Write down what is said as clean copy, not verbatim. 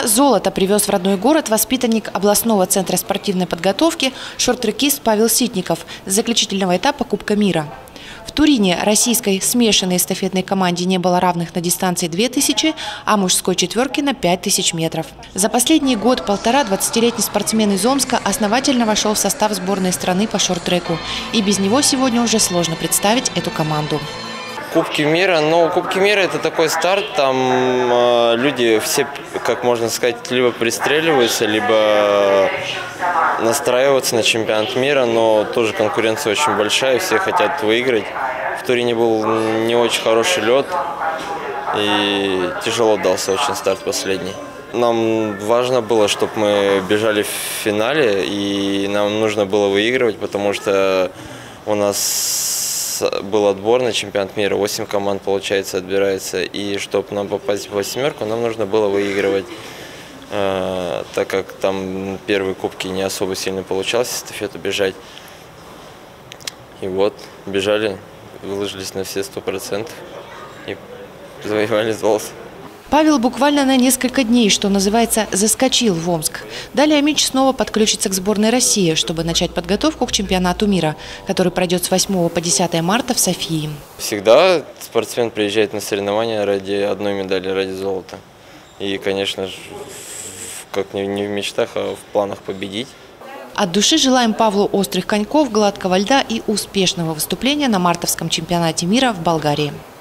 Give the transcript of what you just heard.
золото привез в родной город воспитанник областного центра спортивной подготовки шорт-трекист Павел Ситников с заключительного этапа Кубка мира. В Турине российской смешанной эстафетной команде не было равных на дистанции 2000, а мужской четверки на 5000 метров. За последний год-полтора 20-летний спортсмен из Омска основательно вошел в состав сборной страны по шорт-треку. И без него сегодня уже сложно представить эту команду. Кубки мира. Кубки мира – это такой старт, там люди все, как можно сказать, либо пристреливаются, либо настраиваются на чемпионат мира, но тоже конкуренция очень большая, все хотят выиграть. В Турине был не очень хороший лед, и тяжело дался очень старт последний. Нам важно было, чтобы мы бежали в финале, и нам нужно было выигрывать, потому что у нас был отбор на чемпионат мира, 8 команд, получается, отбирается. И чтобы нам попасть в восьмерку, нам нужно было выигрывать, так как там первые кубки не особо сильно получалось эстафету бежать. И вот, бежали, выложились на все 100% и завоевали золото. Павел буквально на несколько дней, что называется, заскочил в Омск. Далее Мич снова подключится к сборной России, чтобы начать подготовку к чемпионату мира, который пройдет с 8 по 10 марта в Софии. Всегда спортсмен приезжает на соревнования ради одной медали, ради золота. И, конечно же, как не в мечтах, а в планах победить. От души желаем Павлу острых коньков, гладкого льда и успешного выступления на мартовском чемпионате мира в Болгарии.